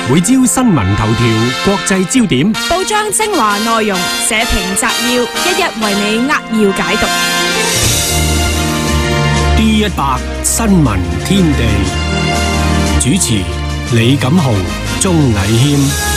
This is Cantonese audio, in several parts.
每朝新聞頭條、國際焦點， 報章精華內容、社評摘要，一一為你扼要解讀。 D100 新聞天地主持李錦雄、鍾禮謙。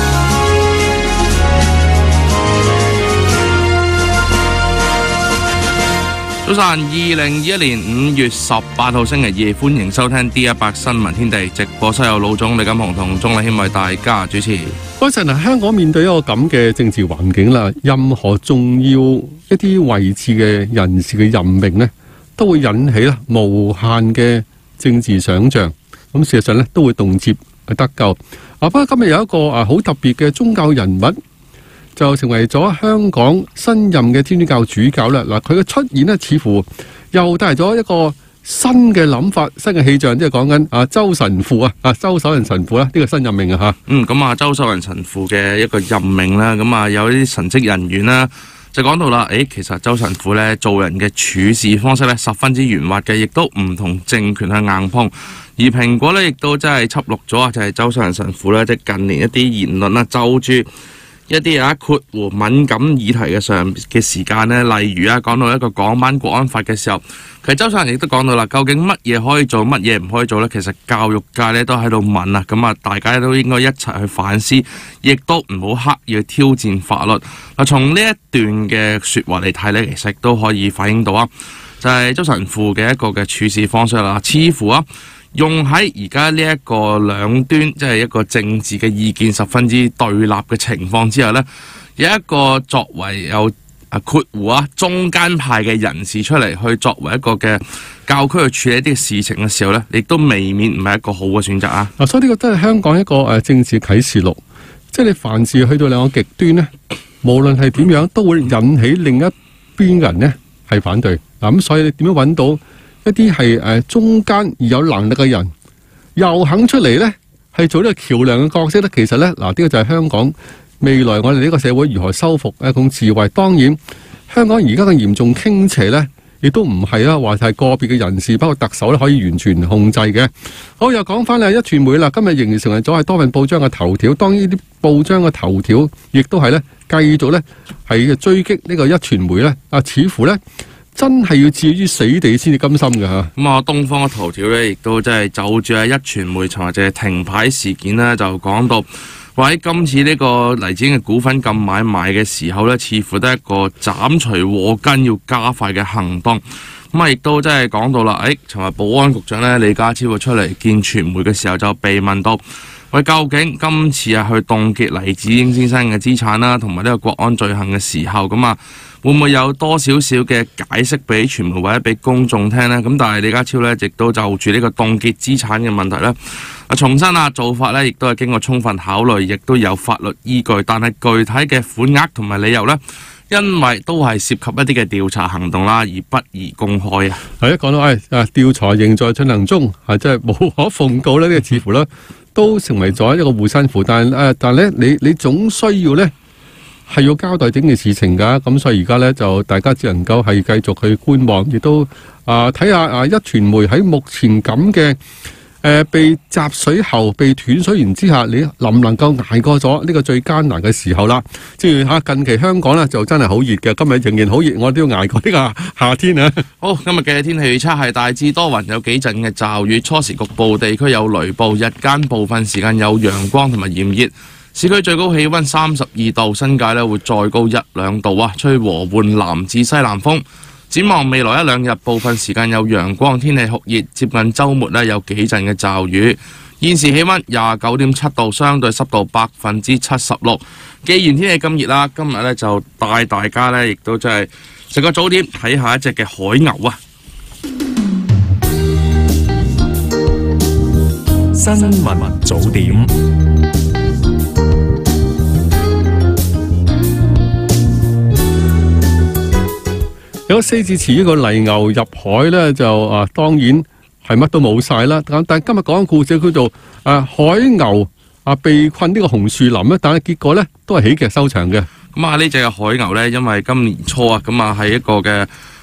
早晨，2021年5月18號星期二，歡迎收聽 D100 新聞天地，直播室有老總李錦雄同鍾禮謙為大家主持。 嗰陣啊，香港面對一個咁嘅政治環境啦，任何重要一啲位置嘅人士嘅任命呢，都會引起啦無限嘅政治想像。咁事實上呢，都會動輒得咎。不過今日有一個好特別嘅宗教人物，就成為咗香港新任嘅天主教主教啦。嗱，佢嘅出現呢，似乎又帶嚟咗一個新嘅諗法、新嘅氣象，即係講緊周神父周守仁神父啦，呢個新任命啊嚇。 咁周守仁神父嘅一個任命啦，咁有啲神職人員啦，就講到啦，其實周神父咧做人嘅處事方式咧十分之圓滑嘅，亦都唔同政權去硬碰。而蘋果咧亦都真係輯錄咗就係周守仁神父咧，即係近年一啲言論啦，就住一啲括弧敏感議題嘅上嘅時間呢，例如講到一個港版國安法嘅時候，其實周守仁亦都講到啦，究竟乜嘢可以做，乜嘢唔可以做呢？其實教育界呢都喺度問啊，咁大家都應該一齊去反思，亦都唔好刻意去挑戰法律。嗱，從呢一段嘅説話嚟睇呢，其實都可以反映到就係周神父嘅一個嘅處事方式啦，似乎用喺而家呢一個兩端，即係一個政治嘅意見十分之對立嘅情況之下呢，有一個作為有括弧中間派嘅人士出嚟去作為一個嘅教區去處理一啲事情嘅時候呢，亦都未免唔係一個好嘅選擇啊！ 所以呢個真係香港一個政治啟示錄，即係你凡事去到兩個極端呢，無論係點樣，都會引起另一邊人呢係反對。咁所以你點樣揾到一啲係中間而有能力嘅人，又肯出嚟呢，係做呢個橋樑嘅角色呢？其實呢，呢個就係香港未來我哋呢個社會如何修復一種智慧。當然，香港而家嘅嚴重傾斜呢，亦都唔係啦，話係個別嘅人士，包括特首咧可以完全控制嘅。好，又講翻一傳媒啦，今日仍然成為咗係多份報章嘅頭條。當呢啲報章嘅頭條，亦都係呢繼續呢係追擊呢個一傳媒呢，似乎呢真係要置於死地先至甘心嘅嚇。 東方嘅頭條呢，亦都真係就住一傳媒尋日就係停牌事件呢，就講到話喺今次呢個黎智英嘅股份禁買賣嘅時候呢，似乎都係一個斬除禍根要加快嘅行動。亦都真係講到啦，尋日保安局長呢李家超出嚟見傳媒嘅時候，就被問到喂，究竟今次去凍結黎智英先生嘅資產啦，同埋呢個國安罪行嘅時候，會唔會有多少少嘅解釋俾傳媒或者俾公眾聽呢？但係李家超呢，亦都就住呢個凍結資產嘅問題呢，重申做法呢，亦都係經過充分考慮，亦都有法律依據，但係具體嘅款額同埋理由呢，因為都係涉及一啲嘅調查行動啦，而不宜公開啊。 係講到調查仍在進行中，即係無可奉告呢，呢個似乎呢都成為咗一個護身符。但係咧，你總需要呢係要交代整件事情㗎。咁所以而家呢，就大家只能夠係繼續去觀望，亦都睇下一傳媒喺目前咁嘅被閘水喉、被斷水源之下，你能唔能夠捱過咗呢個最艱難嘅時候啦？即係近期香港呢，就真係好熱嘅，今日仍然好熱，我都要捱過呢個夏天啊！ 好，今日嘅天氣預測係大致多雲，有幾陣嘅驟雨，初時局部地區有雷暴，日間部分時間有陽光同埋炎熱。市區最高氣溫32度，新界呢會再高1-2度吹和緩南至西南風。展望未來一兩日，部分時間有陽光，天氣酷熱，接近週末呢有幾陣嘅驟雨。現時氣溫29.7度，相對濕度76%。既然天氣咁熱啦，今日呢就帶大家呢，亦都真係食個早點，睇下一隻嘅海牛啊！ 新聞早點。 有4字詞，一個泥牛入海呢，就當然係乜都冇晒啦。但係今日講嘅故事叫做海牛被困呢個紅樹林咧，但係結果呢都係喜劇收場嘅。 呢隻嘅海牛呢，因為今年初係一個嘅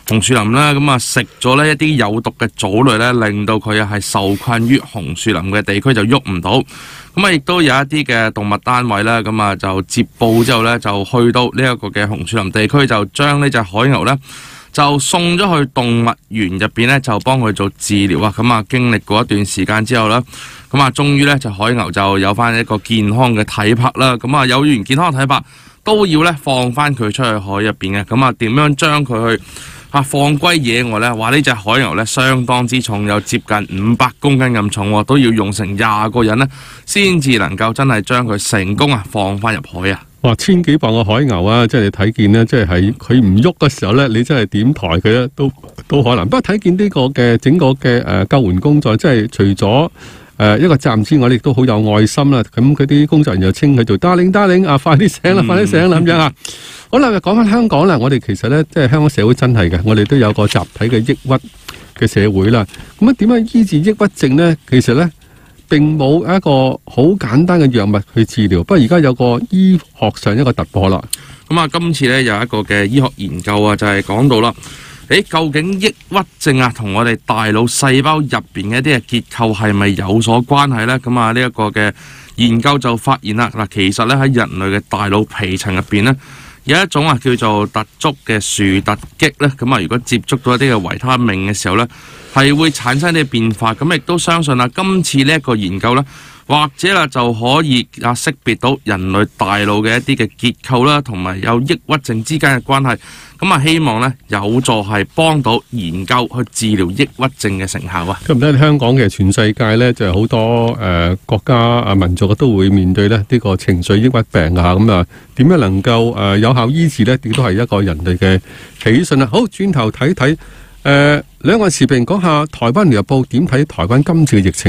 紅樹林啦，咁啊食咗呢一啲有毒嘅藻類咧，令到佢係受困於紅樹林嘅地區就喐唔到。咁啊，亦都有一啲嘅動物單位啦，咁啊就接報之後咧，就去到呢一個嘅紅樹林地區，就將呢隻海牛咧就送咗去動物園入邊咧，就幫佢做治療啊。咁啊，經歷過一段時間之後啦，咁啊，終於咧就海牛就有翻一個健康嘅體魄啦。咁啊，有完健康嘅體魄，都要咧放翻佢出去海入邊嘅。咁啊，點樣將佢去放歸野外呢？話呢隻海牛呢相當之重，有接近500公斤咁重喎，都要用成20個人呢先至能夠真係將佢成功放翻入海啊！ 哇，千幾磅嘅海牛啊！即係你睇見呢，即係佢唔喐嘅時候呢，你真係點抬佢呢都可能。不過睇見呢個嘅整個嘅救援工作，即係除咗一個站之外，亦都好有愛心啦。咁佢啲工作人員又稱佢做 darling 啊，快啲醒啦，快啲醒啦咁樣啊！好啦，講翻香港啦，我哋其實咧，即係香港社會真係嘅，我哋都有個集體嘅抑鬱嘅社會啦。咁點樣醫治抑鬱症呢？其實咧，並冇一個好簡單嘅藥物去治療。不過而家有個醫學上一個突破啦。 咁啊，今次咧有一個嘅醫學研究啊，就係講到啦，究竟抑鬱症同我哋大腦細胞入邊嘅一啲嘅結構係咪有所關係呢？咁啊，呢一個嘅研究就發現啦，嗱，其實咧喺人類嘅大腦皮層入邊呢，有一種叫做突觸嘅樹突擊咧，咁啊，如果接觸到一啲嘅維他命嘅時候咧，係會產生啲變化。咁亦都相信今次呢一個研究咧，或者就可以識別到人類大腦嘅一啲嘅結構啦，同埋有抑鬱症之間嘅關係。咁啊，希望咧有助係幫到研究去治療抑鬱症嘅成效啊！ 咁唔單止香港嘅，全世界咧就係好多國家民族都會面對咧呢個情緒抑鬱病啊！咁啊，點樣能夠有效醫治呢？亦都係一個人類嘅喜訊啊！好，轉頭睇睇兩岸時評，講下台灣聯合報點睇台灣今次嘅疫情。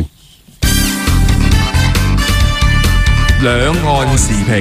兩岸時評。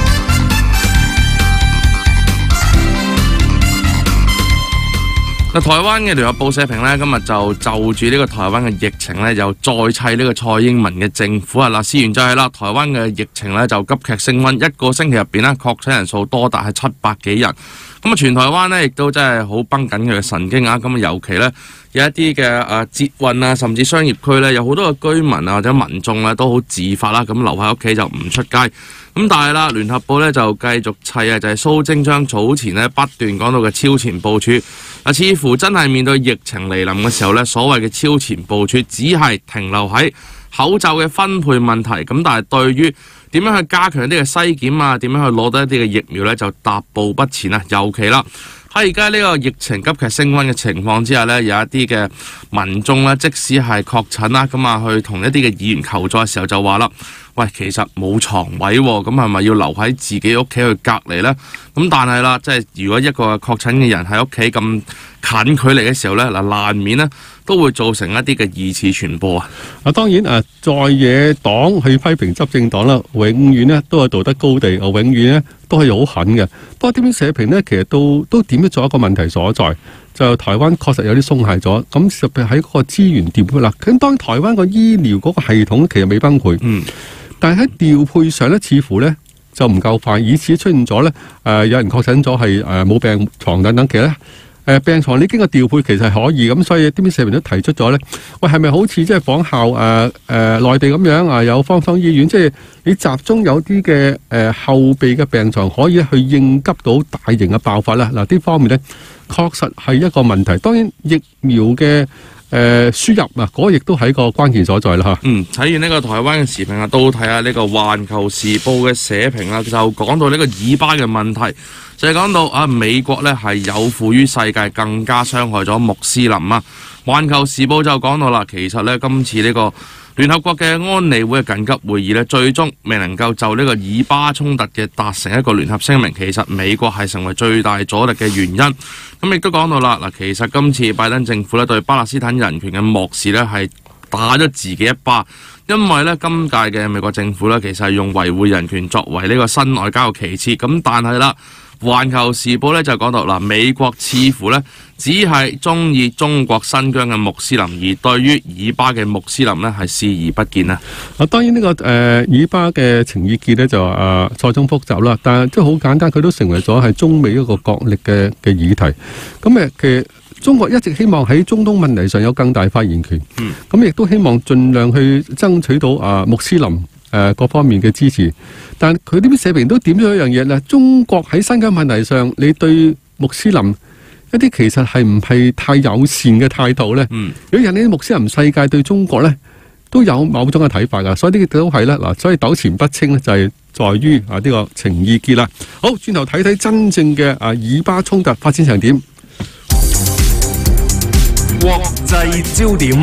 台灣嘅聯合報社評呢，今日就住呢個台灣嘅疫情呢，又再砌呢個蔡英文嘅政府啊！嗱，事源就係啦，台灣嘅疫情呢就急劇升溫，一個星期入邊呢確診人數多達係700幾人。咁啊，全台灣呢亦都真係好繃緊佢嘅神經啊！咁啊，尤其呢有一啲嘅捷運啊，甚至商業區呢，有好多嘅居民啊或者民眾呢都好自發啦，咁留喺屋企就唔出街。咁但係啦，聯合報呢就繼續砌啊，就係蘇貞昌早前呢不斷講到嘅超前部署。似乎真係面對疫情嚟臨嘅時候呢，所謂嘅超前部署只係停留喺口罩嘅分配問題。咁但係對於點樣去加強一啲嘅篩檢啊，點樣去攞到一啲嘅疫苗呢，就踏步不前啊！尤其啦，喺而家呢個疫情急劇升溫嘅情況之下呢，有一啲嘅民眾呢，即使係確診啦，咁啊去同一啲嘅議員求助嘅時候就話啦，喂，其實冇床位喎，咁係咪要留喺自己屋企去隔離呢？咁但係啦，即係如果一個確診嘅人喺屋企咁近距離嘅時候呢，嗱，難免呢都會造成一啲嘅二次傳播啊！ 當然在野黨去批評執政黨啦，永遠呢都係道德高地，永遠呢都係好狠嘅。不過點樣社評呢，其實都點咗做一個問題所在，就台灣確實有啲鬆懈咗。咁特別喺嗰個資源調配啦，咁當然台灣個醫療嗰個系統其實未崩潰，但係喺調配上呢，似乎呢就唔夠快，以此出現咗呢有人確診咗係冇病床等等，其實呢病床你經過調配其實係可以咁，所以啲社評都提出咗呢，喂，係咪好似即係仿效內地咁樣有方艙醫院，即係你集中有啲嘅後備嘅病床可以去應急到大型嘅爆發啦？嗱，呢方面呢確實係一個問題。當然疫苗嘅輸入嗰個亦都係一個關鍵所在啦嚇。 睇完呢個台灣嘅時評啊，都睇下呢個《環球時報》嘅社評啊，就講到呢個以巴嘅問題，就係講到美國呢係有負於世界，更加傷害咗穆斯林啊。《環球時報》就講到啦，其實呢今次呢個聯合國嘅安理會嘅緊急會議呢，最終未能夠就呢個以巴衝突嘅達成一個聯合聲明。其實美國係成為最大阻力嘅原因。咁亦都講到啦，嗱，其實今次拜登政府呢對巴勒斯坦人權嘅漠視呢係打咗自己一巴，因為呢今屆嘅美國政府呢其實係用維護人權作為呢個新外交嘅旗幟。咁但係啦，《環球時報》呢就講到嗱，美國似乎呢只係中意中國新疆嘅穆斯林，而對於以巴嘅穆斯林呢係視而不見啊！ 當然呢個以巴嘅情意結呢就錯綜複雜啦，但係即係好簡單，佢都成為咗係中美一個角力嘅議題。咁其實中國一直希望喺中東問題上有更大發言權，咁亦都希望盡量去爭取到穆斯林各方面嘅支持。但佢呢邊社評都點咗一樣嘢咧，中國喺新疆問題上，你對穆斯林一啲其實係唔係太友善嘅態度咧？如果引起穆斯林世界對中國咧都有某種嘅睇法噶，所以呢個都係咧嗱，所以糾纏不清咧就係在於呢個情意結啦。好，轉頭睇睇真正嘅以巴衝突發展成點。 國際焦點，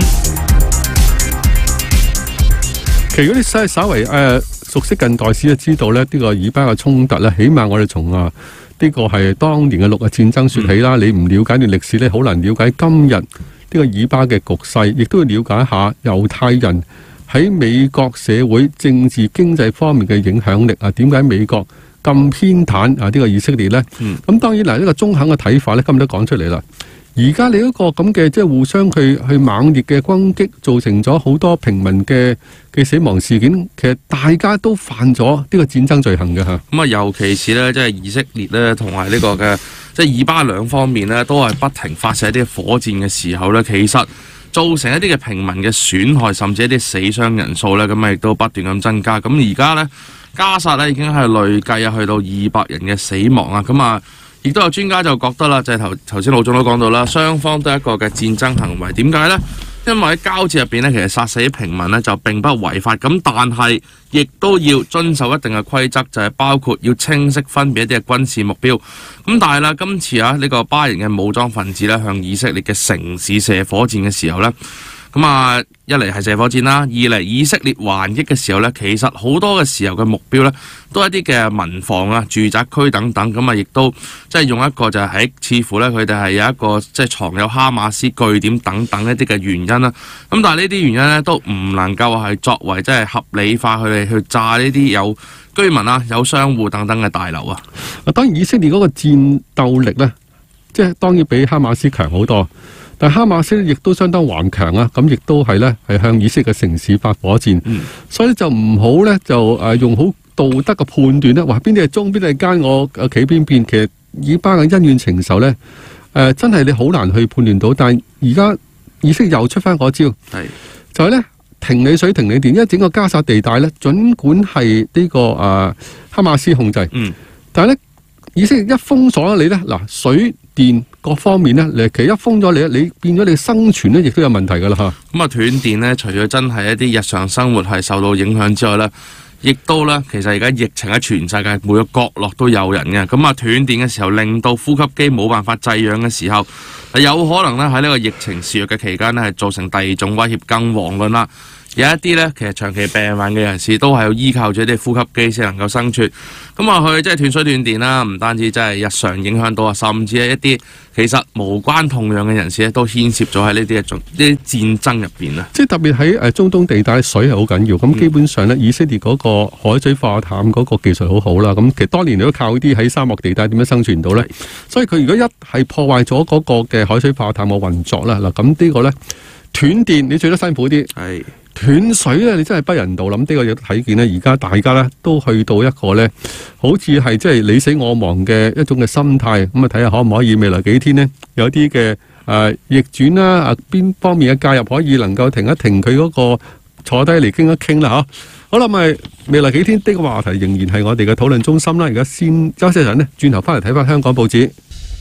其實如果你稍為熟悉近代史就知道咧，呢個以巴嘅衝突咧，起碼我哋從呢個係當年嘅六日戰爭說起啦。你唔了解段歷史咧，好難了解今日呢個以巴嘅局勢，亦都要了解一下猶太人喺美國社會、政治、經濟方面嘅影響力啊。點解美國咁偏袒呢個以色列呢？咁當然嗱，呢個中肯嘅睇法咧，今日都講出嚟啦。而家你嗰個咁嘅即係互相去猛烈嘅攻擊，造成咗好多平民嘅死亡事件。其實大家都犯咗呢個戰爭罪行嘅嚇。 咁啊，尤其是咧，即係以色列咧，同埋呢個嘅即係以巴兩方面咧，都係不停發射一啲火箭嘅時候咧，其實造成一啲嘅平民嘅損害，甚至一啲死傷人數咧，咁啊亦都不斷咁增加。咁而家咧，加薩咧已經係累計去到200人嘅死亡啊！咁啊〜亦都有專家就覺得啦，就係頭先老總都講到啦，雙方都係一個嘅戰爭行為。點解呢？因為喺交戰入邊呢，其實殺死平民呢就並不違法，咁但係亦都要遵守一定嘅規則，就係包括要清晰分別一啲嘅軍事目標。咁但係啦，今次呢個巴人嘅武裝分子呢向以色列嘅城市射火箭嘅時候呢，咁啊一嚟係射火箭啦，二嚟以色列還擊嘅時候呢，其實好多嘅時候嘅目標呢，都係一啲嘅民房啊、住宅區等等，咁啊亦都即係用一個就係似乎呢，佢哋係有一個即係藏有哈馬斯據點等等一啲嘅原因啦。咁但係呢啲原因呢，都唔能夠係作為即係合理化佢哋去炸呢啲有居民啊、有商戶等等嘅大樓啊。 當然以色列嗰個戰鬥力呢，即係當然比哈馬斯強好多。但哈馬斯亦都相當頑強啊！咁亦都係咧，係向以色列嘅城市發火箭，所以就唔好咧，就用好道德嘅判斷咧，話邊啲係忠，邊啲係奸，我企邊邊。其實以巴嘅恩怨情仇咧，真係你好難去判斷到。但係而家以色列又出翻嗰招，就係咧停你水停你電，因為整個加薩地帶咧，儘管係呢個哈馬斯控制，但係咧以色列一封鎖你咧，嗱水電各方面咧，其實一封咗你，你變咗你生存咧，亦都有問題噶啦嚇。咁啊斷電咧，除咗真係一啲日常生活係受到影響之外咧，亦都咧其實而家疫情喺全世界每個角落都有人嘅。咁啊斷電嘅時候，令到呼吸機冇辦法製氧嘅時候，係有可能咧喺呢個疫情肆虐嘅期間咧，係造成第二種威脅，更遑論啦。有一啲咧，其實長期病患嘅人士都係要依靠住一啲呼吸機先能夠生存。咁啊，佢即係斷水斷電啦，唔單止真係日常影響到啊，甚至係一啲其實無關痛癢嘅人士咧，都牽涉咗喺呢啲戰爭入邊啊。 即係特別喺中東地帶，水係好緊要。咁基本上咧，以色列嗰個海水化淡嗰個技術好好啦。咁其實多年嚟都靠啲喺沙漠地帶點樣生存到咧。所以佢如果一係破壞咗嗰個嘅海水化淡嘅運作啦，嗱咁呢個咧斷電，你最得辛苦啲。係。斷水咧，你真係不人道。諗呢個嘢睇見咧，而家大家咧都去到一個咧，好似係即係你死我亡嘅一種嘅心態。咁啊，睇下可唔可以未來幾天呢，有啲嘅逆轉啦，邊方面嘅介入可以能夠停一停佢嗰個坐低嚟傾一傾啦，嚇。好啦，咪未來幾天呢個話題仍然係我哋嘅討論中心啦。而家先休息一陣呢，轉頭翻嚟睇翻香港報紙。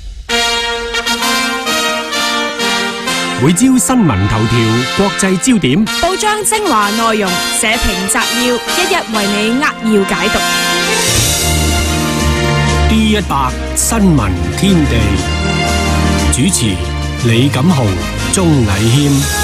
每朝新聞頭條、國際焦點、 報章精華內容、社評摘要，一一為你扼要解讀。 D100新聞天地主持李錦豪、鍾禮謙。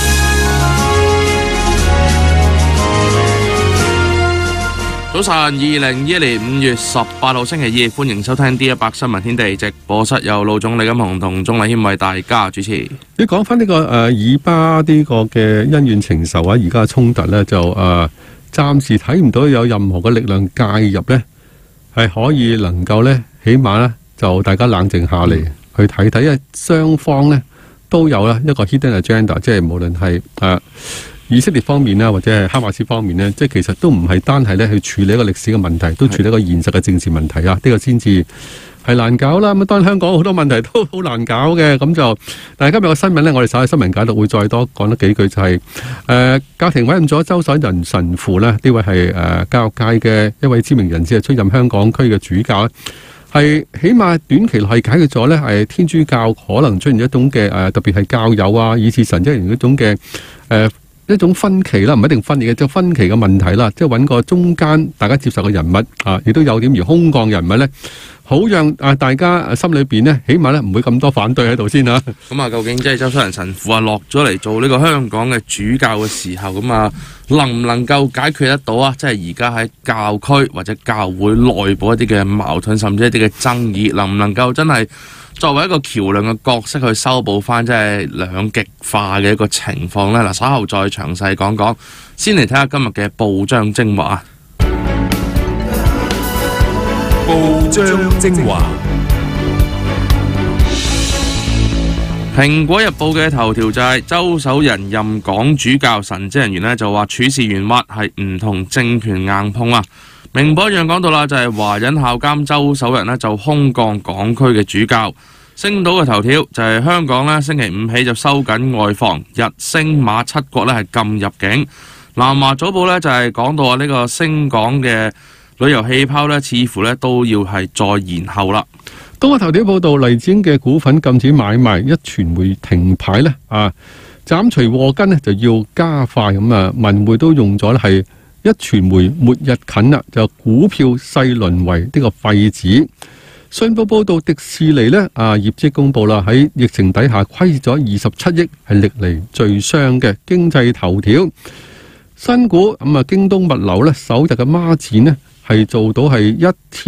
早晨，2021年5月18號星期二，歡迎收聽 D100新聞天地，直播室有老總李錦雄同鍾禮謙為大家主持。 你講翻呢個以巴呢個嘅恩怨情仇啊，而家嘅衝突咧就暫時睇唔到有任何嘅力量介入咧，係可以能夠咧，起碼咧就大家冷靜下嚟去睇睇，因為雙方咧都有啦一個 hidden agenda， 即係無論係以色列方面啦，或者係哈馬斯方面呢，即係其實都唔係單係咧去處理一個歷史嘅問題，都處理一個現實嘅政治問題啊！呢個先至係難搞啦。咁當然香港好多問題都好難搞嘅，咁就但係今日個新聞呢，我哋稍後新聞解讀會再多講多幾句，就係教廷委任咗周守仁神父呢，呢位係教育界嘅一位知名人士，係出任香港區嘅主教，係起碼短期內係解決咗呢係天主教可能出現一種嘅特別係教友啊以至神職人員嗰種嘅一種分歧啦，唔一定分裂嘅，即係分歧嘅問題啦，即係揾個中間大家接受嘅人物啊，亦都有點而空降人物咧，好讓大家心裏邊咧，起碼咧唔會咁多反對喺度先啦。 咁啊，究竟即係周守仁神父落咗嚟做呢個香港嘅主教嘅時候，咁啊能唔能夠解決得到啊？即係而家喺教區或者教會內部一啲嘅矛盾，甚至一啲嘅爭議，能唔能夠真係作為一個橋樑嘅角色去修補翻即係兩極化嘅一個情況呢？嗱，稍後再詳細講講。先嚟睇下今日嘅報章精華。 報章精華。 蘋果日報嘅頭條就係周守仁任港主教，神職人員呢就話處事圓滑，係唔同政權硬碰啊。明報一樣講到啦，就係華仁校監周守仁呢就空降港區嘅主教。星島嘅頭條就係香港呢星期五起就收緊外防，日星馬七國呢係禁入境。南華早報呢就係講到呢個星港嘅旅遊氣泡呢似乎呢都要係再延後啦。 東亞頭條報道，黎智英嘅股份禁止買賣，一傳媒停牌呢斬除禍根呢就要加快咁啊。文匯都用咗係一傳媒末日近啦，就股票勢淪為呢個廢紙。信報報道，迪士尼呢業績公布啦，喺疫情底下虧咗27億，係歷嚟最傷嘅經濟頭條。新股咁京東物流呢首日嘅孖展呢係做到係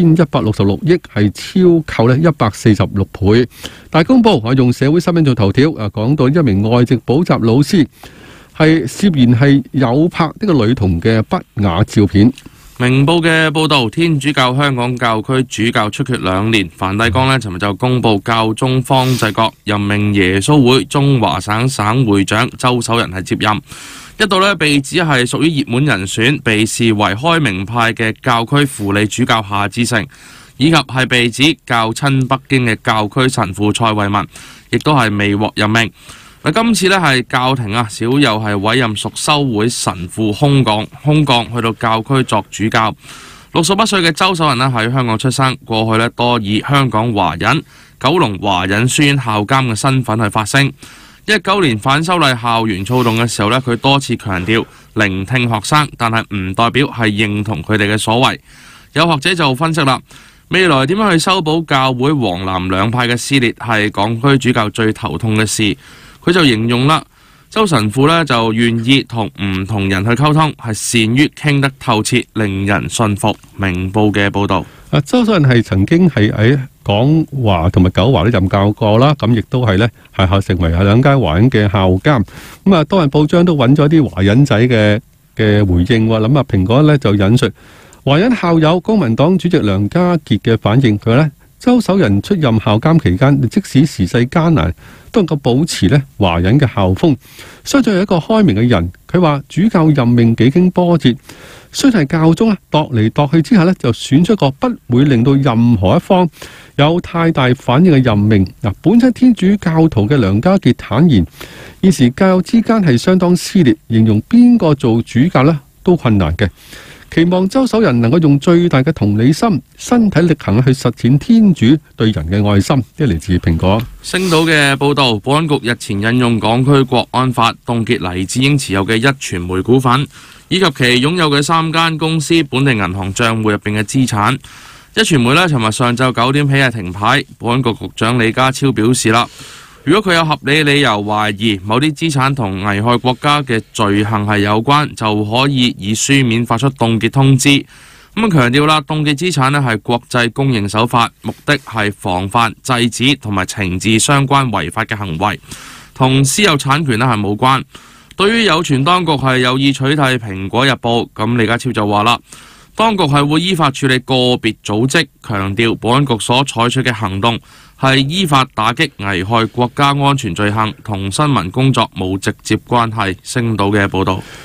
1166億，係超購呢146倍。大公報用社會新聞做頭條，講到一名外籍補習老師係涉嫌係有拍呢個女童嘅不雅照片。 明報嘅報導，天主教香港教區主教出缺2年，梵蒂岡呢尋日就公布教宗方濟各任命耶穌會中華省省會長周守仁係接任，一度呢被指係屬於熱門人選，被視為開明派嘅教區輔理主教夏志誠，以及係被指較親北京嘅教區神父蔡惠民，亦都係未獲任命。今次呢係教廷少有係委任屬修會神父空降去到教區作主教。61歲嘅周守仁呢喺香港出生，過去呢多以香港華仁、九龍華仁書院校監嘅身份去發聲。19年反修例校園躁動嘅時候呢，佢多次強調聆聽學生，但係唔代表係認同佢哋嘅所為。有學者就分析啦，未來點樣去修補教會黃藍兩派嘅撕裂，係港區主教最頭痛嘅事。佢就形容啦，周神父呢就願意同唔同人去溝通，係善於傾得透徹，令人信服。明報嘅報導， 周守仁係曾經係喺港華同埋九華都任教過啦，咁亦都係呢係成為兩間華仁嘅校監。咁多人報章都揾咗啲華仁仔嘅回應喎。咁蘋果呢就引述華仁校友公民黨主席梁家傑嘅反應，佢話呢，周守仁出任校監期間，即使時勢艱難，都能夠保持呢華仁嘅校風，相信係一個開明嘅人。佢話主教任命幾經波折，雖然係教宗度嚟度去之下呢，就選出一個不會令到任何一方有太大反應嘅任命。本身天主教徒嘅梁家傑坦言，現時教友之間係相當撕裂，形容邊個做主教呢都困難嘅。期望周守仁能夠用最大嘅同理心、身體力行去實踐天主對人嘅愛心。呢嚟自蘋果。 星島嘅報導，保安局日前引用港區國安法凍結黎智英持有嘅壹傳媒股份，以及其擁有嘅3間公司本地銀行帳戶入邊嘅資產。壹傳媒呢，尋日上晝9點起係停牌。保安局局長李家超表示啦，如果佢有合理理由懷疑某啲資產同危害國家嘅罪行係有關，就可以以書面發出凍結通知。咁強調啦，凍結資產呢係國際公認手法，目的係防範、制止同埋懲治相關違法嘅行為，同私有產權呢係冇關。對於有傳當局係有意取締蘋果日報，咁李家超就話啦，當局係會依法處理個別組織，強調保安局所採取嘅行動係依法打擊危害國家安全罪行，同新聞工作冇直接關係。星島嘅報導。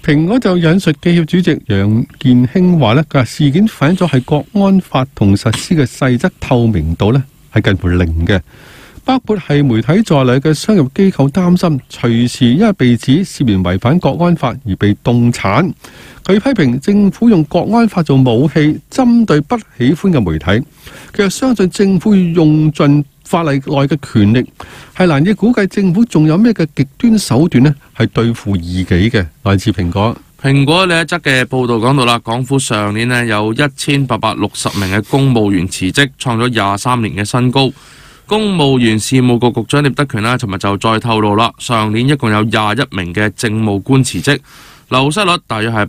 蘋果就引述記協主席楊健興話呢，佢話事件反映咗係國安法同實施嘅細則透明度呢係近乎零嘅，包括係媒體在內嘅商業機構擔心隨時因為被指涉嫌違反國安法而被凍產。佢批評政府用國安法做武器，針對不喜歡嘅媒體。佢又相信政府要用盡法例內嘅權力，係難以估計政府仲有咩嘅極端手段呢係對付異己嘅。來自蘋果。 蘋果呢一則嘅報導講到啦，港府上年呢有1860名嘅公務員辭職，創咗23年嘅新高。公務員事務局局長聶德權呢尋日就再透露啦，上年一共有21名嘅政務官辭職，流失率大約係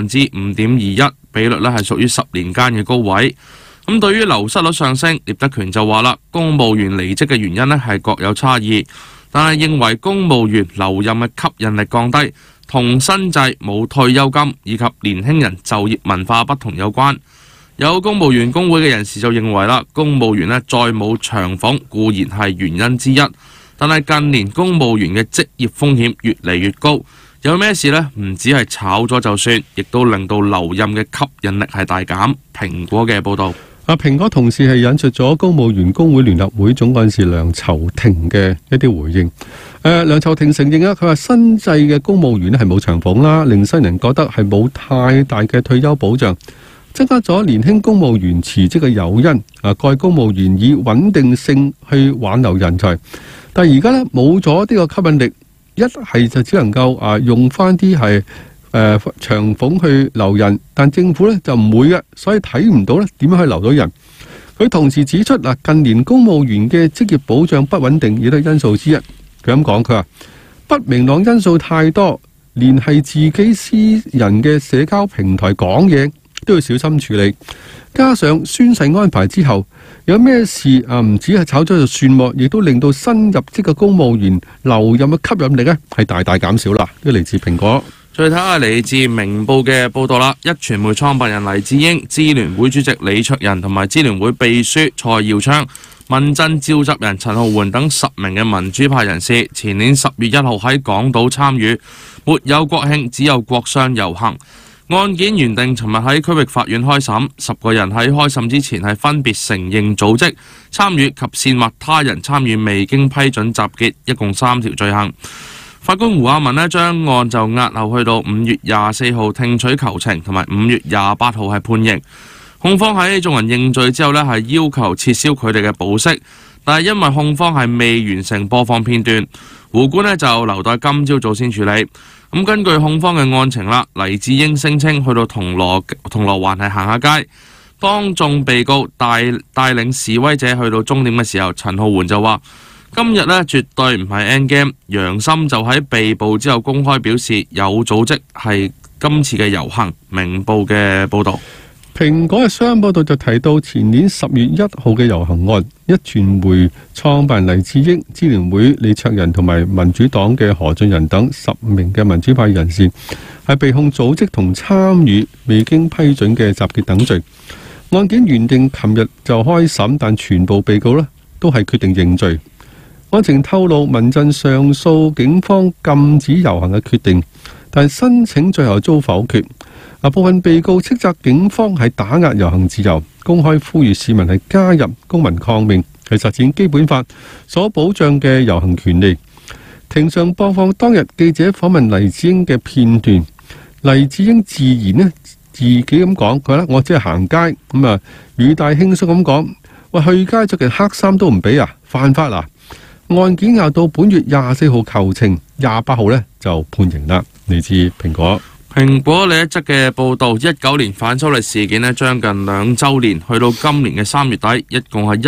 5.21%，比率呢係屬於10年間嘅高位。咁對於流失率上升，聶德權就話啦，公務員離職嘅原因呢係各有差異，但係認為公務員留任嘅吸引力降低，同新制冇退休金以及年輕人就業文化不同有關。有公務員工會嘅人士就認為啦，公務員呢再冇長俸固然係原因之一，但係近年公務員嘅職業風險越嚟越高，有咩事呢？唔止係炒咗就算，亦都令到留任嘅吸引力係大減。蘋果嘅報導。 蘋果同時係引述咗公務員工會聯合會總幹事梁籌庭嘅一啲回應。梁籌庭承認佢話新制嘅公務員咧係冇長俸啦，令新人覺得係冇太大嘅退休保障，增加咗年輕公務員辭職嘅誘因。該公務員以穩定性去挽留人才，但係而家咧冇咗呢個吸引力，一係就只能夠用翻啲係長俸去留人，但政府咧就唔會嘅，所以睇唔到咧點樣去留到人。佢同時指出近年公務員嘅職業保障不穩定亦都係因素之一。佢咁講，佢話不明朗因素太多，連係自己私人嘅社交平台講嘢都要小心處理。加上宣誓安排之後，有咩事唔止係炒咗就算，亦都令到新入職嘅公務員留任嘅吸引力咧係大大減少啦。呢個嚟自蘋果。 再睇下嚟自明報嘅報道啦，壹傳媒創辦人黎智英、支聯會主席李卓人同埋支聯會秘書蔡耀昌、民陣召集人陳浩桓等10名嘅民主派人士，前年10月1號喺港島參與沒有國慶只有國殤遊行。案件原定尋日喺區域法院開審，10個人喺開審之前係分別承認組織、參與及煽惑他人參與未經批准集結，一共3條罪行。法官胡亞文呢將案就押後去到5月24號聽取求情，同埋5月28號係判刑。控方喺眾人認罪之後呢係要求撤銷佢哋嘅保釋，但係因為控方係未完成播放片段，胡官呢就留待今朝早先處理。咁根據控方嘅案情啦，黎智英聲稱去到銅鑼灣係行下街，當眾被告帶領示威者去到終點嘅時候，陳浩桓就話：今日呢絕對唔係 endgame。楊森就喺被捕之後公開表示有組織係今次嘅遊行。明報嘅報導。 蘋果嘅商報道就提到前年10月1號嘅遊行案，壹傳媒創辦人黎智英、支聯會李卓人同埋民主黨嘅何俊仁等10名嘅民主派人士係被控組織同參與未經批准嘅集結等罪。案件原定琴日就開審，但全部被告都係決定認罪。案情透露，民陣上訴警方禁止遊行嘅決定，但申請最後遭否決。部分被告斥責警方係打壓遊行自由，公開呼籲市民係加入公民抗命，係實踐基本法所保障嘅遊行權利。庭上播放當日記者訪問黎智英嘅片段，黎智英自言自己咁講，佢話我只係行街，語帶輕鬆咁講，喂，去街着件黑衫都唔俾犯法啊！案件押到本月24號求情，28號就判刑啦。嚟自蘋果。 蘋果呢一則嘅報導，19年反修例事件將近2週年，去到今年嘅3月底，一共係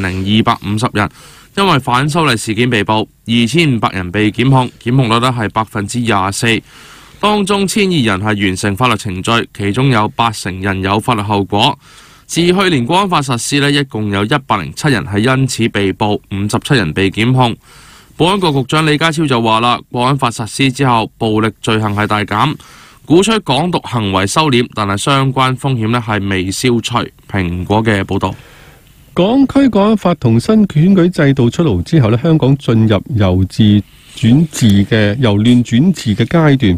10,250人因為反修例事件被捕，2,500人被檢控，檢控率係24%，當中1,200人係完成法律程序，其中有80人有法律後果。自去年國安法實施一共有107人係因此被捕，57人被檢控。保安局局長李家超就話啦，國安法實施之後，暴力罪行係大減，鼓吹港獨行為收斂，但係相關風險係未消除。蘋果嘅報導。 港區國安法同新選舉制度出爐之後香港進入由亂轉治嘅階段。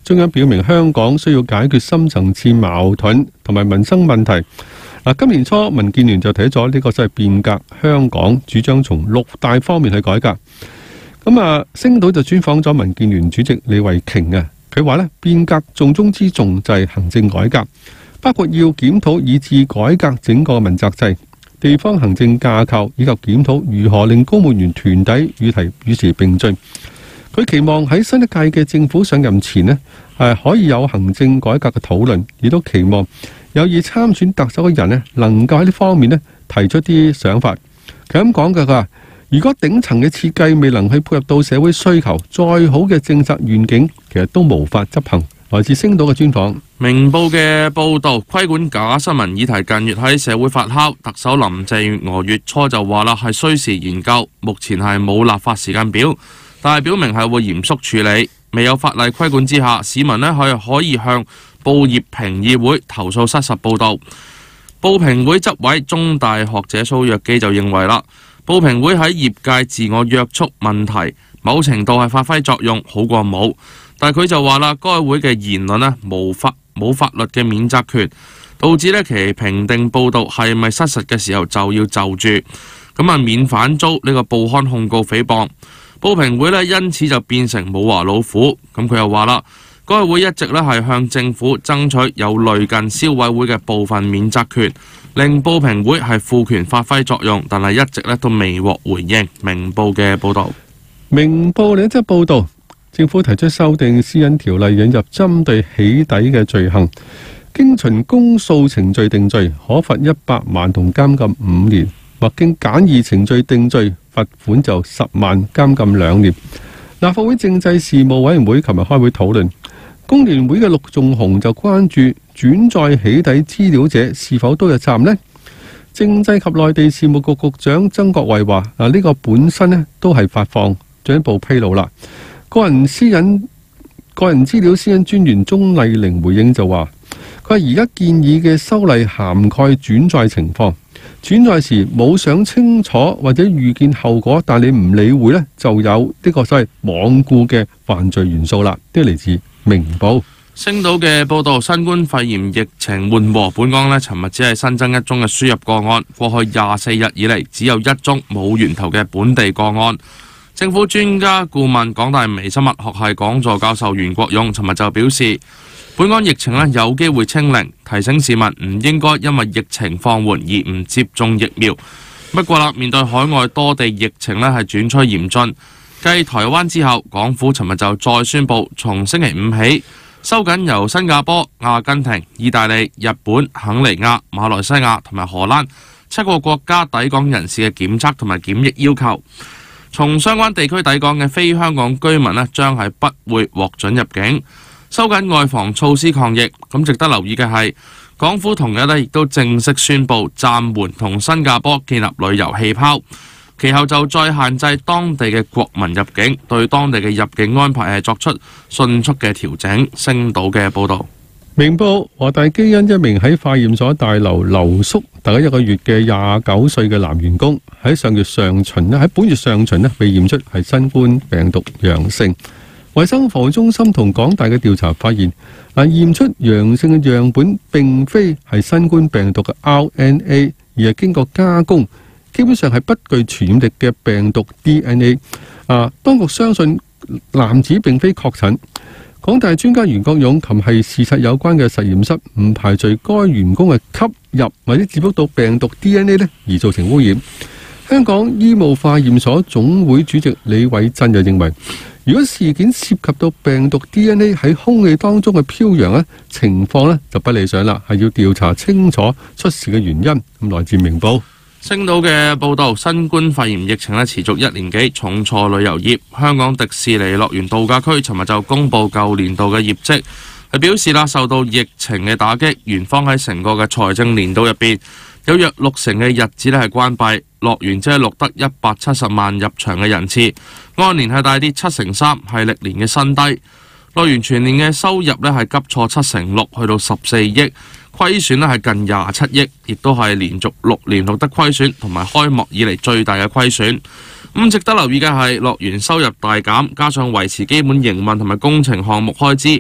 中央表明香港需要解決深層次矛盾同埋民生問題。今年初民建聯就提咗呢個即係變革香港，主張從6大方面去改革。星島就專訪咗民建聯主席李慧瓊啊，佢話咧變革重中之重就係行政改革，包括要檢討以至改革整個問責制、地方行政架構，以及檢討如何令公務員團體與時並進。佢期望喺新一屆嘅政府上任前呢，可以有行政改革嘅討論，亦都期望有意參選特首嘅人呢，能夠喺呢方面呢提出啲想法。佢咁講㗎，如果頂層嘅設計未能去配合到社會需求，再好嘅政策願景，其實都無法執行。來自星島嘅專訪。 明報嘅報導，規管假新聞議題近月喺社會發酵，特首林鄭月娥月初就話啦，係需時研究，目前係冇立法時間表，但係表明係會嚴肅處理。未有法例規管之下，市民呢可以向報業評議會投訴失實報導。報評會執委中大學者蘇若基就認為啦，報評會喺業界自我約束問題，某程度係發揮作用，好過冇。但係佢就話啦，該會嘅言論呢冇法律嘅免責權，導致呢其評定報導係咪失實嘅時候就要就住，免反遭呢個報刊控告誹謗。報評會呢因此就變成冇牙老虎。佢又話啦，該會一直呢係向政府爭取有類近消委會嘅部分免責權，令報評會係賦權發揮作用，但係一直呢都未獲回應。明報嘅報導。 明報另一則報導，政府提出修訂私隱條例，引入針對起底嘅罪行，經循公訴程序定罪，可罰100萬同監禁5年，或經簡易程序定罪，罰款就10萬，監禁2年。立法會政制事務委員會琴日開會討論，工聯會嘅陸頌雄就關注轉載起底資料者是否都有責任呢？政制及內地事務局局長曾國衛話：呢個本身呢都係發放進一步披露啦。個人資料私隱專員鍾麗玲回應就話：佢話而家建議嘅修例涵蓋轉載情況，轉載時冇想清楚或者預見後果，但你唔理會呢，就有呢個所謂罔顧嘅犯罪元素啦。呢個嚟自明報。 星島嘅報導，新冠肺炎疫情緩和，本港呢尋日只係新增1宗嘅輸入個案，過去24日以嚟只有1宗冇源頭嘅本地個案。政府專家顧問港大微生物學系講座教授袁國勇尋日就表示，本港疫情呢有機會清零，提醒市民唔應該因為疫情放緩而唔接種疫苗。不過啦，面對海外多地疫情呢係轉趨嚴峻，繼台灣之後，港府尋日就再宣布從星期5起收緊由新加坡、阿根廷、意大利、日本、肯尼亞、馬來西亞同埋荷蘭7個國家抵港人士嘅檢測同埋檢疫要求。從相關地區抵港嘅非香港居民呢，將係不會獲准入境，收緊外防措施抗疫。值得留意嘅係，港府同日呢亦都正式宣布暫緩同新加坡建立旅遊氣泡，其後就再限制當地嘅國民入境，對當地嘅入境安排係作出迅速嘅調整。星島嘅報導。 明報，華大基因一名喺化驗所大樓留宿大概1個月嘅29歲嘅男員工，喺本月上旬被驗出係新冠病毒陽性。衛生防護中心同港大嘅調查發現，驗出陽性嘅樣本並非係新冠病毒嘅 RNA， 而係經過加工，基本上係不具傳染力嘅病毒 DNA。當局相信男子並非確診。港大專家袁國勇琴係事實有關嘅實驗室，唔排除該員工係吸入或者接觸到病毒 DNA 而造成污染。香港醫務化驗所總會主席李偉珍就認為，如果事件涉及到病毒 DNA 喺空氣當中嘅飄揚情況就不理想啦，係要調查清楚出事嘅原因。來自明報。 星島嘅報導，新冠肺炎疫情持續1年幾，重挫旅遊業。香港迪士尼樂園度假區尋日就公布舊年度嘅業績，係表示受到疫情嘅打擊，園方喺成個嘅財政年度入邊有約60%嘅日子係關閉，樂園只係錄得170萬入場嘅人次，按年係大跌73%，係歷年嘅新低。樂園全年嘅收入係急挫6%，去到14億。虧損係近27億，亦都係連續6年錄得虧損，同埋開幕以嚟最大嘅虧損。值得留意嘅係，樂園收入大減，加上維持基本營運同埋工程項目開支，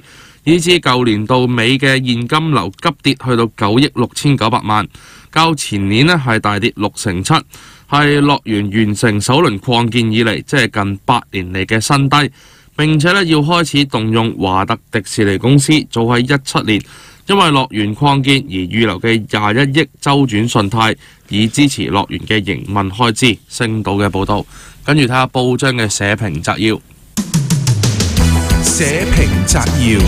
以至舊年度尾嘅現金流急跌去到9億6900萬，較前年呢係大跌7%，係樂園完成首輪擴建以嚟即係近8年嚟嘅新低。並且要開始動用華特迪士尼公司早喺17年因為樂園擴建而預留嘅21億周轉信貸，以支持樂園嘅營運開支。星島嘅報導，跟住睇下報章嘅社評摘要。 社評摘要。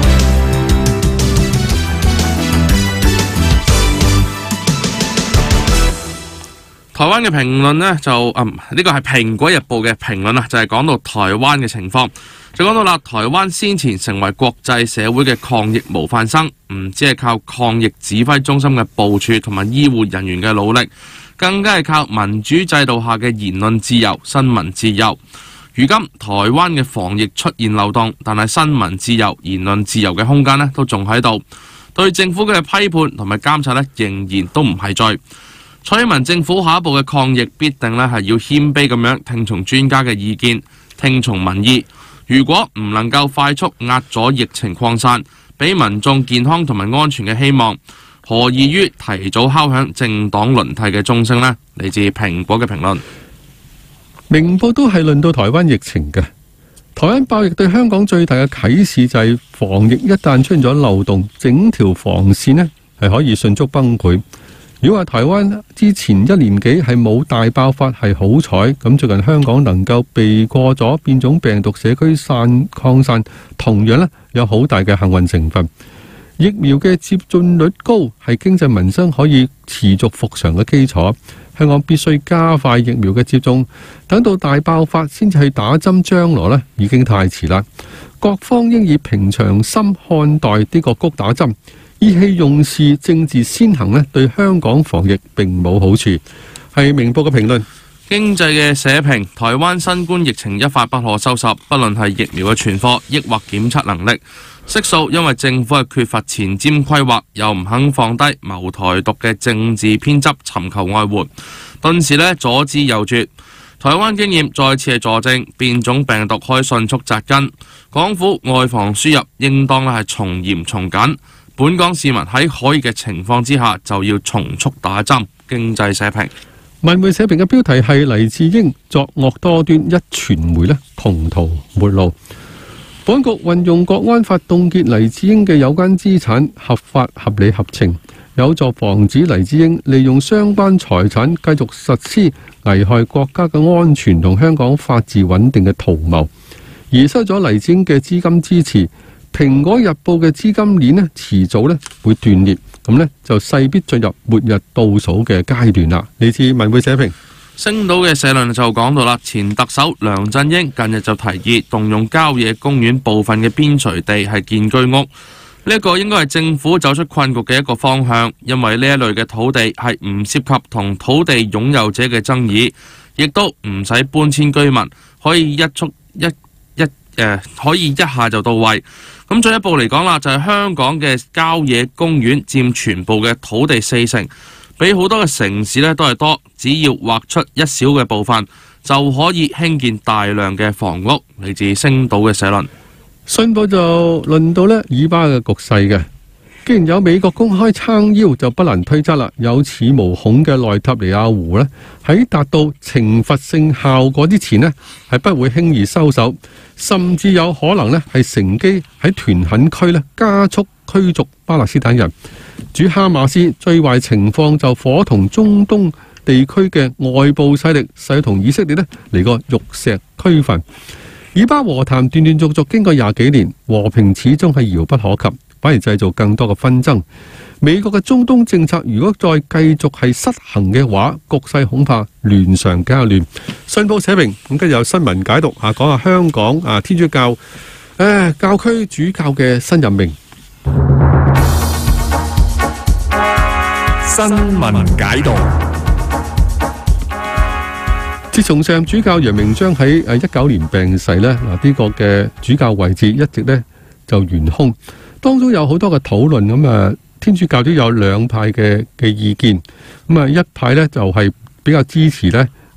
台灣嘅評論呢，呢個係《蘋果日報》嘅評論啊，就係講到台灣嘅情況，就講到啦，台灣先前成為國際社會嘅抗疫模範生，唔止係靠抗疫指揮中心嘅部署同埋醫護人員嘅努力，更加係靠民主制度下嘅言論自由、新聞自由。如今台灣嘅防疫出現漏洞，但係新聞自由、言論自由嘅空間呢都仲喺度，對政府嘅批判同埋監察呢仍然都唔係罪。蔡英文政府下一步嘅抗疫必定咧係要謙卑咁樣聽從專家嘅意見，聽從民意。如果唔能夠快速壓咗疫情擴散，俾民眾健康同埋安全嘅希望，何異於提早敲響政黨輪替嘅鐘聲呢？嚟自蘋果嘅評論。 明報都係論到台灣疫情嘅。台灣爆疫對香港最大嘅啟示就係防疫一旦出現咗漏洞，整條防線呢係可以迅速崩潰。如果話台灣之前1年幾係冇大爆發係好彩，咁最近香港能夠避過咗變種病毒社區擴散，同樣呢有好大嘅幸運成分。疫苗嘅接種率高係經濟民生可以持續復常嘅基礎。香港必須加快疫苗嘅接種，等到大爆發先至去打針，將來呢已經太遲啦。各方應以平常心看待呢個谷打針。意氣用事、政治先行呢，對香港防疫並冇好處。係明報嘅評論。 經濟嘅社評，台灣新冠疫情一發不可收拾，不論係疫苗嘅存貨，抑或檢測能力，悉數因為政府係缺乏前瞻規劃，又唔肯放低謀台獨嘅政治偏執，尋求外援，頓時呢左支右絀。台灣經驗再次係佐證，變種病毒可以迅速扎根，港府外防輸入應當係從嚴從緊。本港市民喺可以嘅情況之下，就要從速打針。經濟社評。 文匯社評嘅標題係黎智英作惡多端，一傳媒呢窮途末路。保安局運用國安法凍結黎智英嘅有關資產，合法合理合情，有助防止黎智英利用相關財產繼續實施危害國家嘅安全同香港法治穩定嘅圖謀，而失咗黎智英嘅資金支持。蘋果日報嘅資金鏈呢，遲早呢會斷裂，咁呢就勢必進入末日倒數嘅階段啦。呢次文匯社評。 星島嘅社論就講到啦，前特首梁振英近日就提議動用郊野公園部分嘅邊陲地係建居屋，呢一個應該係政府走出困局嘅一個方向，因為呢一類嘅土地係唔涉及同土地擁有者嘅爭議，亦都唔使搬遷居民，可以可以一下就到位。咁進一步嚟講啦，就係香港嘅郊野公園佔全部嘅土地40%，比好多嘅城市呢都係多。只要劃出一小嘅部分，就可以興建大量嘅房屋。嚟自星島嘅社論。 信報就論到呢以巴嘅局勢嘅，既然有美國公開撐腰，就不難推測啦。有恃無恐嘅內塔尼亞胡呢，喺達到懲罰性效果之前呢，係不會輕易收手，甚至有可能呢係乘機喺屯墾區呢加速驅逐巴勒斯坦人。主哈馬斯最壞情況就夥同中東地區嘅外部勢力，勢同以色列呢嚟個玉石俱焚。以巴和談斷斷續續經過20幾年，和平始終係遙不可及，反而製造更多嘅紛爭。美國嘅中東政策如果再繼續係失衡嘅話，局勢恐怕亂上加亂。信報社評，咁跟住有新聞解讀啊，講下香港天主教教區主教嘅新任命。 新聞解讀。 自從上主教楊鳴章喺19年病逝呢，呢個嘅主教位置一直呢就懸空，當中有好多嘅討論。咁天主教都有兩派嘅意見。咁一派呢就係比較支持呢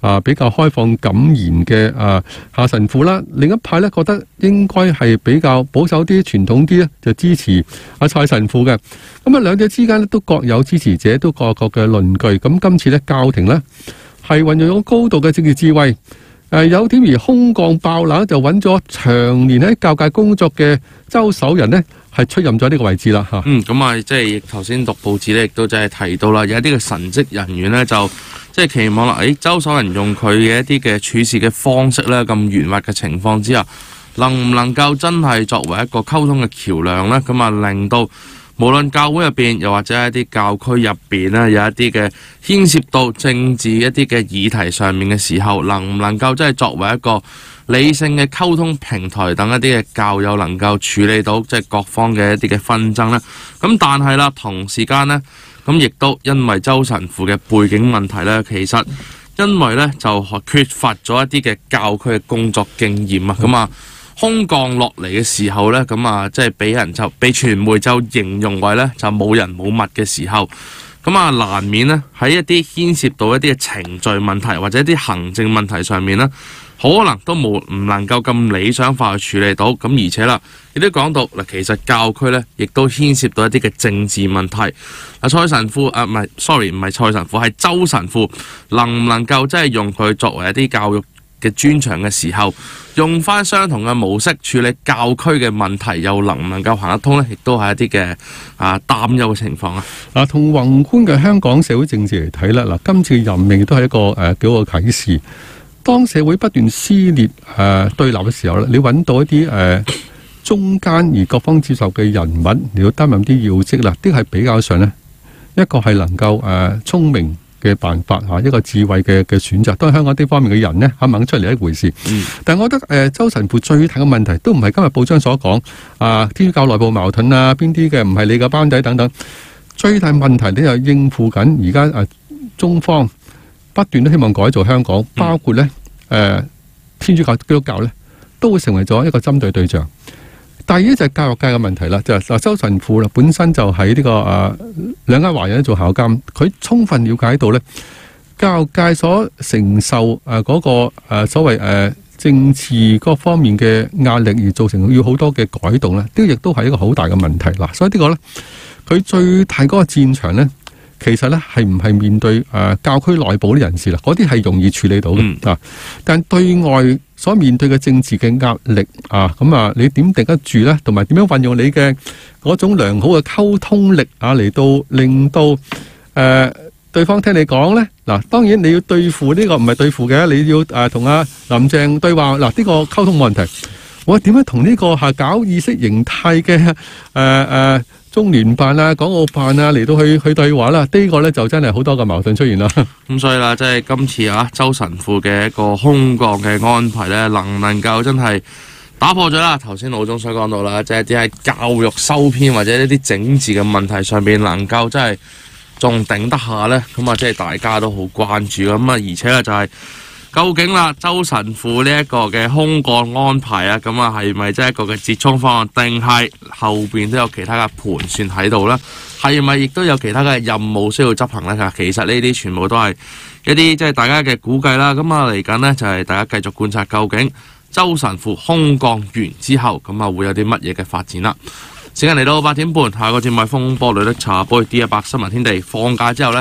比較開放敢言嘅夏神父啦，另一派咧覺得應該係比較保守啲、傳統啲咧，就支持蔡神父嘅。咁兩者之間咧都各有支持者，都各有各嘅論據。咁今次咧教廷咧係運用咗高度嘅政治智慧，有點而空降爆冷，就揾咗長年喺教界工作嘅周守仁呢係出任咗呢個位置啦嚇。 咁啊，即係頭先讀報紙咧，亦都真係提到啦，有一啲嘅神職人員咧就即係期望啦，周守仁用佢嘅一啲嘅處事嘅方式咧，咁圓滑嘅情況之下，能唔能夠真係作為一個溝通嘅橋梁咧？咁啊，令到無論教會入邊，又或者一啲教區入邊咧，有一啲嘅牽涉到政治一啲嘅議題上面嘅時候，能唔能夠真係作為一個理性嘅溝通平台，等一啲嘅教友能夠處理到即係各方嘅一啲嘅紛爭呢？咁但係啦，同時間呢，咁亦都因為周神父嘅背景問題呢，其實因為呢就缺乏咗一啲嘅教區嘅工作經驗啊，咁啊空降落嚟嘅時候呢，咁啊即係俾人就俾傳媒就形容為呢就冇人冇物嘅時候，咁啊難免呢喺一啲牽涉到一啲嘅程序問題或者一啲行政問題上面呢，可能都唔能夠咁理想化去處理到。咁而且啦，亦都講到嗱，其實教區呢亦都牽涉到一啲嘅政治問題。蔡神父唔係蔡神父，係周神父，能唔能夠即係用佢作為一啲教育嘅專長嘅時候，用翻相同嘅模式處理教區嘅問題，又能唔能夠行得通呢？亦都係一啲嘅擔憂嘅情況啊！ 同宏觀嘅香港社會政治嚟睇啦，今次任命亦都係一個幾個啟示。當社會不斷撕裂對立嘅時候咧，你揾到一啲中間而各方接受嘅人物嚟到擔任啲要職啦，呢個係比較上呢一個係能夠聰明嘅辦法一個智慧嘅選擇。當然香港呢方面嘅人呢，肯唔肯出嚟一回事。但係我覺得周神父最大嘅問題都唔係今日報章所講天主教內部矛盾啊，邊啲嘅唔係你嘅班底等等。最大問題你又應付緊而家中方不斷都希望改造香港，包括咧天主教、基督教咧都會成為咗一個針對對象。第二就係教育界嘅問題啦，就係周神父啦，本身就喺呢個兩間華人做校監，佢充分了解到咧教育界所承受嗰個所謂政治各方面嘅壓力，而造成要好多嘅改動咧，呢個亦都係一個好大嘅問題啦。所以呢個咧，佢最大嗰個戰場咧，其實咧係唔係面對教區內部啲人士啦？嗰啲係容易處理到嘅但對外所面對嘅政治嘅壓力你點頂得住咧？同埋點樣運用你嘅嗰種良好嘅溝通力嚟到令到對方聽你講咧？嗱，當然你要對付呢個唔係對付嘅，你要同阿林鄭對話。嗱，呢個溝通冇問題。我點樣同呢個搞意識形態嘅中聯辦港澳辦嚟到去對話啦？呢個咧就真係好多個矛盾出現啦。 咁所以啦，即係今次周神父嘅一個空降嘅安排咧，能唔能夠真係打破咗啦？頭先老總所講到啦，即係啲喺教育修編或者一啲整治嘅問題上邊，能夠真係仲頂得下咧？咁啊，即係大家都好關注咁啊，而且咧就係究竟啦，周神父呢一個嘅空降安排咁啊，係咪即係一個嘅折衷方案，定係後邊都有其他嘅盤算喺度呢？係咪亦都有其他嘅任務需要執行呢？其實呢啲全部都係一啲即係大家嘅估計啦。咁啊，嚟緊呢，就係大家繼續觀察究竟周神父空降完之後，咁啊會有啲乜嘢嘅發展啦。時間嚟到8點半，下個節目風波裏的茶杯 D100 新聞天地放假之後呢。